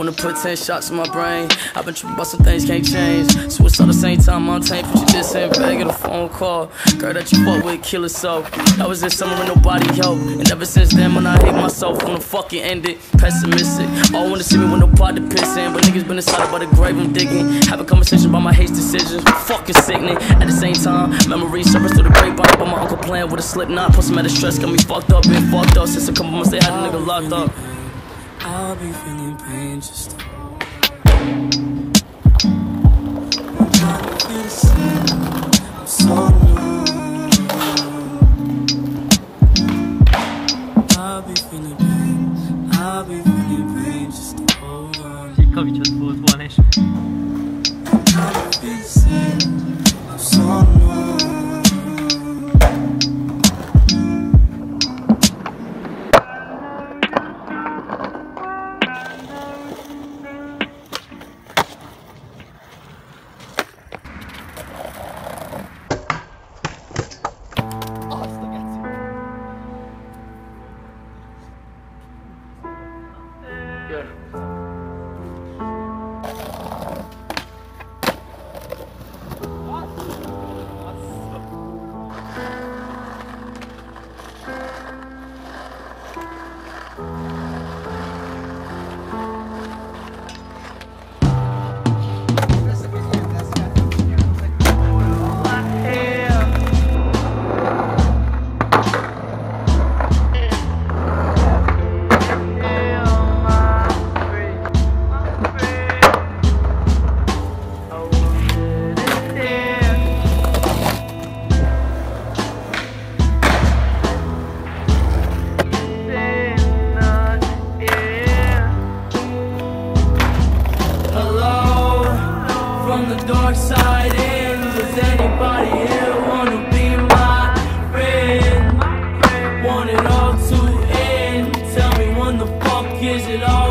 wanna put 10 shots in my brain. I've been tripping about some things can't change. Switch all the same time, I'm tamed. Put you just in bed, get a phone call. Girl that you fuck with, kill herself. That was this summer and nobody helped. And ever since then, when I hate myself, when the fuck it ended, pessimistic. All wanna see me with no pot to piss in. But niggas been inside by the grave I'm digging. Have a conversation about my hate decisions. Fucking sickening. At the same time, memories surface through the grapevine. But my uncle playing with a slip knot. Plus some of the stress got me fucked up, been fucked up. Since a couple months they had a nigga locked up. I'll be feeling pain just to feel the same. I'm so numb. I'll be feeling pain. I'll be feeling pain just to hold on. Ciekawicie odwołane się. I'll feel the same. I'm so numb. Dark side in. Does anybody here wanna be my friend? Want it all to end? Tell me when the fuck is it all